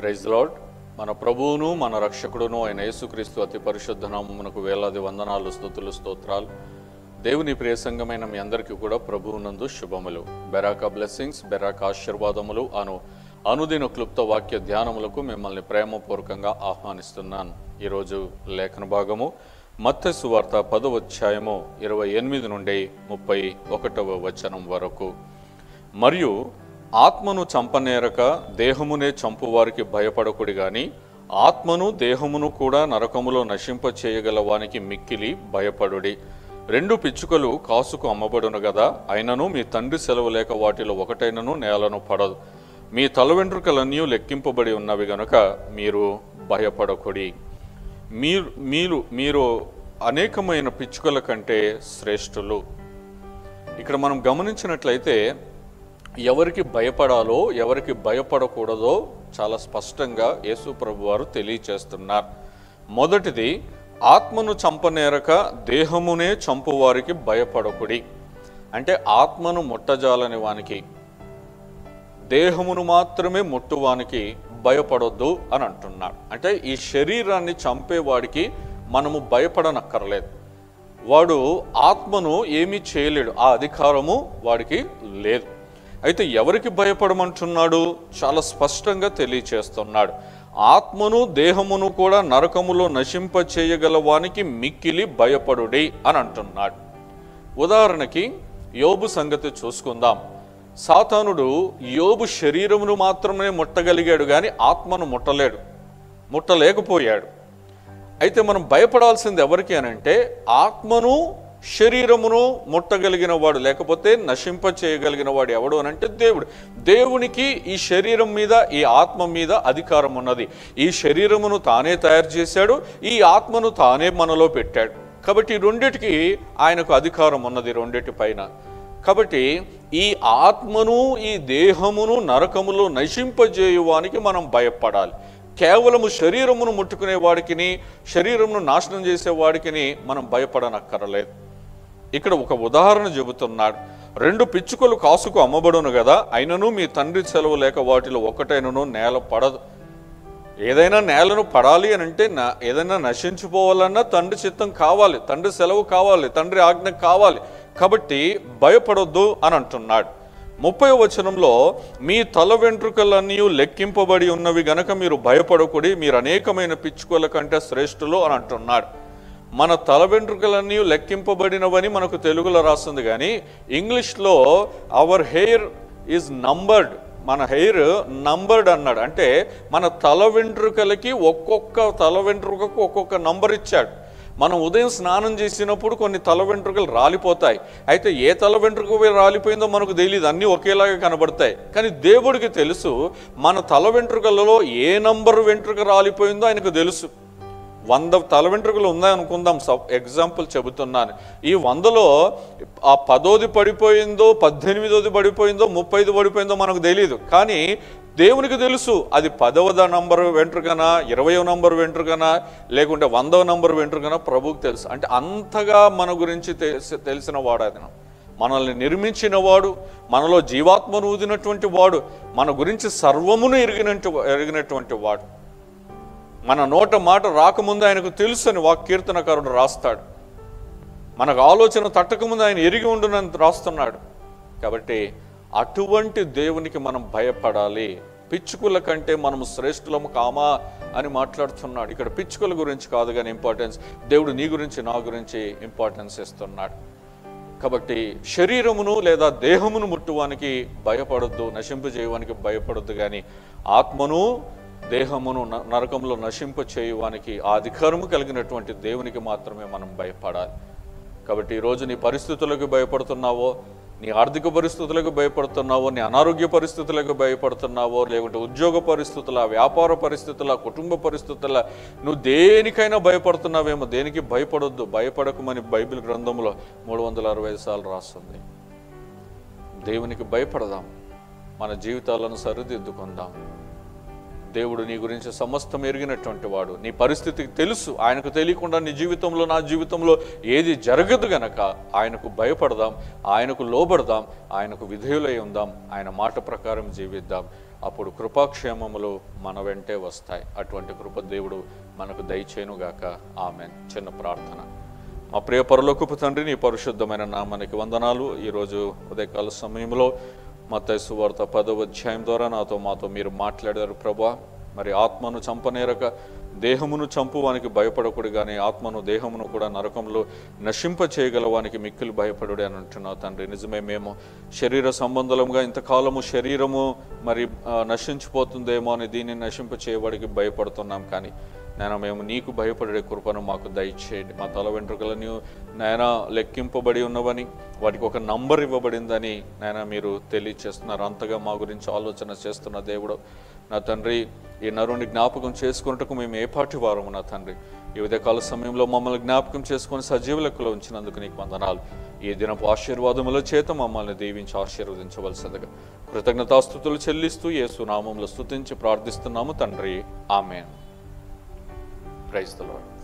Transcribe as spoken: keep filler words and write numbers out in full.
Praise lord. మన ప్రభువును మన రక్షకుడును అయిన యేసుక్రీస్తు అతి పరిశుద్ధ నామమునకు వేలాది వందనాలు, స్తుతులు, స్తోత్రాలు. దేవుని ప్రియ సంఘమైన మీ అందరికీ కూడా ప్రభువునందు శుభములు. బెరాకా బ్లెస్సింగ్స్, బెరాకా ఆశీర్వాదములు అను అనుదిన క్లుప్త వాక్య ధ్యానములకు మిమ్మల్ని ప్రేమపూర్వకంగా ఆహ్వానిస్తున్నాను. ఈరోజు లేఖన భాగము మత్తయి సువార్త పదవ అధ్యాయము ఇరవై ఎనిమిది నుండి ముప్పై ఒకటవ వచనం వరకు. మరియు ఆత్మను చంపనేరక దేహమునే చంపువారికి భయపడకుడి గాని ఆత్మను దేహమును కూడా నరకములో నశింప చేయగలవానికి మిక్కిలి భయపడుడి. రెండు పిచ్చుకలు కాసుకు అమ్మబడును గదా, అయినను మీ తండ్రి సెలవు లేక వాటిలో ఒకటైనను నేలను పడదు. మీ తల వెంట్రుకలన్నీ లెక్కింపబడి ఉన్నవి గనుక మీరు భయపడకుడి. మీరు మీరు మీరు అనేకమైన పిచ్చుకల కంటే శ్రేష్ఠులు. ఇక్కడ మనం గమనించినట్లయితే ఎవరికి భయపడాలో ఎవరికి భయపడకూడదో చాలా స్పష్టంగా యేసు ప్రభు వారు తెలియచేస్తున్నారు. మొదటిది, ఆత్మను చంపనేరక దేహమునే చంపువారికి భయపడకుడి. అంటే ఆత్మను ముట్టజాలని వానికి, దేహమును మాత్రమే ముట్టువానికి భయపడొద్దు అని అంటున్నాడు. అంటే ఈ శరీరాన్ని చంపేవాడికి మనము భయపడనక్కర్లేదు. వాడు ఆత్మను ఏమీ చేయలేడు, ఆ అధికారము వాడికి లేదు. అయితే ఎవరికి భయపడమంటున్నాడు? చాలా స్పష్టంగా తెలియచేస్తున్నాడు. ఆత్మను దేహమును కూడా నరకములో నశింప చేయగల వానికి మిక్కిలి భయపడుడి అని అంటున్నాడు. ఉదాహరణకి యోబు సంగతి చూసుకుందాం. సాతానుడు యోబు శరీరమును మాత్రమే ముట్టగలిగాడు కానీ ఆత్మను ముట్టలేడు, ముట్టలేకపోయాడు. అయితే మనం భయపడాల్సింది ఎవరికి అనంటే ఆత్మను శరీరమును ముట్టగలిగిన వాడు, లేకపోతే నశింప చేయగలిగిన వాడు ఎవడు అనంటే దేవుడు. దేవునికి ఈ శరీరం మీద ఈ ఆత్మ మీద అధికారం ఉన్నది. ఈ శరీరమును తానే తయారు చేశాడు, ఈ ఆత్మను తానే మనలో పెట్టాడు. కాబట్టి రెండిటికి ఆయనకు అధికారం ఉన్నది, రెండిటి పైన. కాబట్టి ఈ ఆత్మను ఈ దేహమును నరకములో నశింపజేయువానికి మనం భయపడాలి. కేవలము శరీరమును ముట్టుకునే వాడికిని శరీరమును నాశనం చేసే వాడికిని మనం భయపడనక్కర్లేదు. ఇక్కడ ఒక ఉదాహరణ చెబుతున్నాడు. రెండు పిచ్చుకలు కాసుకు అమ్మబడును కదా, అయినను మీ తండ్రి సెలవు లేక వాటిలో ఒకటైనను నేల పడదు. ఏదైనా నేలను పడాలి అని అంటే నా ఏదైనా నశించిపోవాలన్నా తండ్రి చిత్తం కావాలి, తండ్రి సెలవు కావాలి, తండ్రి ఆజ్ఞ కావాలి. కాబట్టి భయపడొద్దు అని అంటున్నాడు. ముప్పై వచనంలో మీ తల వెంట్రుకలన్నీ లెక్కింపబడి ఉన్నవి గనక మీరు భయపడకుడి, మీరు అనేకమైన పిచ్చుకల కంటే శ్రేష్ఠులు అని అంటున్నాడు. మన తల వెంట్రుకలన్నీ లెక్కింపబడినవని మనకు తెలుగులో రాస్తుంది, కానీ ఇంగ్లీష్లో అవర్ హెయిర్ ఈజ్ నంబర్డ్, మన హెయిర్ నంబర్డ్ అన్నాడు. అంటే మన తల వెంట్రుకలకి ఒక్కొక్క తల వెంట్రుకకు ఒక్కొక్క నంబర్ ఇచ్చాడు. మనం ఉదయం స్నానం చేసినప్పుడు కొన్ని తల వెంట్రుకలు రాలిపోతాయి. అయితే ఏ తల వెంట్రుక రాలిపోయిందో మనకు తెలియదు, అన్నీ ఒకేలాగా కనబడతాయి. కానీ దేవుడికి తెలుసు మన తల వెంట్రుకలలో ఏ నంబర్ వెంట్రుక రాలిపోయిందో ఆయనకు తెలుసు. వంద తల వెంట్రుకలు ఉన్నాయి అనుకుందాం, ఎగ్జాంపుల్ చెబుతున్నాను. ఈ వందలో ఆ పదోది పడిపోయిందో, పద్దెనిమిదోది పడిపోయిందో, ముప్పైది పడిపోయిందో మనకు తెలియదు. కానీ దేవునికి తెలుసు అది పదవద నంబర్ వెంట్రుకనా, ఇరవయో నంబర్ వెంట్రుకనా, లేకుంటే వందవ నంబర్ వెంట్రుకనా ప్రభువుకు తెలుసు. అంటే అంతగా మన గురించి తెలిసి తెలిసిన వాడు ఆయన. మనల్ని నిర్మించిన వాడు, మనలో జీవాత్మను ఊదినటువంటి వాడు, మన గురించి సర్వమును ఎరిగినట్టు ఎరిగినటువంటి వాడు. మన నోట మాట రాకముందు ఆయనకు తెలుసు అని వాక్ కీర్తనకారుడు రాస్తాడు. మనకు ఆలోచన తట్టకముందు ఆయన ఎరిగి ఉండునని రాస్తున్నాడు. కాబట్టి అటువంటి దేవునికి మనం భయపడాలి. పిచ్చుకల కంటే మనము శ్రేష్ఠులము కామా అని మాట్లాడుతున్నాడు. ఇక్కడ పిచ్చుకల గురించి కాదు కానీ ఇంపార్టెన్స్, దేవుడు నీ గురించి నా గురించి ఇంపార్టెన్స్ ఇస్తున్నాడు. కాబట్టి శరీరమును లేదా దేహమును ముట్టువానికి భయపడొద్దు, నశింపజేయవానికి భయపడొద్దు, కానీ ఆత్మను దేహమును నరకంలో నశింప చేయువానికి ఆ అధికారము కలిగినటువంటి దేవునికి మాత్రమే మనం భయపడాలి. కాబట్టి ఈరోజు నీ పరిస్థితులకు భయపడుతున్నావో, నీ ఆర్థిక పరిస్థితులకు భయపడుతున్నావో, నీ అనారోగ్య పరిస్థితులకు భయపడుతున్నావో, లేకుంటే ఉద్యోగ పరిస్థితుల, వ్యాపార పరిస్థితుల, కుటుంబ పరిస్థితుల, నువ్వు దేనికైనా భయపడుతున్నావేమో, దేనికి భయపడొద్దు. భయపడకమని బైబిల్ గ్రంథంలో మూడు వందల అరవై ఐదు సార్లు రాస్తుంది. దేవునికి భయపడదాం, మన జీవితాలను సరిదిద్దుకుందాం. దేవుడు నీ గురించి సమస్తం ఎరిగినటువంటి వాడు. నీ పరిస్థితికి తెలుసు, ఆయనకు తెలియకుండా నీ జీవితంలో నా జీవితంలో ఏది జరగదు గనక ఆయనకు భయపడదాం, ఆయనకు లోబడదాం, ఆయనకు విధేయులై ఉందాం, ఆయన మాట ప్రకారం జీవిద్దాం. అప్పుడు కృపాక్షేమములు మన వెంటే వస్తాయి. అటువంటి కృప దేవుడు మనకు దయచేయునుగాక. ఆమెన్. చిన్న ప్రార్థన. మా ప్రియ పరలోకపు తండ్రి, నీ పరిశుద్ధమైన నామానికి వందనాలు. ఈరోజు ఉదయకాల సమయంలో మత్తయి సువార్త పదవ అధ్యాయం ద్వారా నాతో మాతో మీరు మాట్లాడారు ప్రభా. మరి ఆత్మను చంపనేరక దేహమును చంపువానికి భయపడకుడు కానీ ఆత్మను దేహమును కూడా నరకంలో నశింప చేయగలవానికి మిక్కిలి భయపడుడే అని అంటున్నావు తండ్రి. నిజమే, మేము శరీర సంబంధంగా ఇంతకాలము శరీరము మరి నశించిపోతుందేమో అని దీన్ని నశింప చేయవాడికి భయపడుతున్నాం. కానీ నాయన మేము నీకు భయపడే కృపను మాకు దయచేయండి. మా తల వెంట్రుకలను నాయన లెక్కింపబడి ఉన్నవని, వాటికి ఒక నంబర్ ఇవ్వబడిందని నాయన మీరు తెలియచేస్తున్నారు. అంతగా మా గురించి ఆలోచన చేస్తున్న దేవుడు నా తండ్రి, ఈ నరుని జ్ఞాపకం చేసుకున్నట్టుకు మేము ఏ పాటి వారము నా తండ్రి. ఈ ఉదయకాల సమయంలో మమ్మల్ని జ్ఞాపకం చేసుకొని సజీవ లెక్కలో ఉంచినందుకు నీకు వందనాలు. ఈ దినపు ఆశీర్వాదముల చేత మమ్మల్ని దీవించి ఆశీర్వదించవలసిందిగా కృతజ్ఞతాస్తుతులు చెల్లిస్తూ యేసు నామములో స్తుతించి ప్రార్థిస్తున్నాము తండ్రి. ఆమేన్. Praise the lord.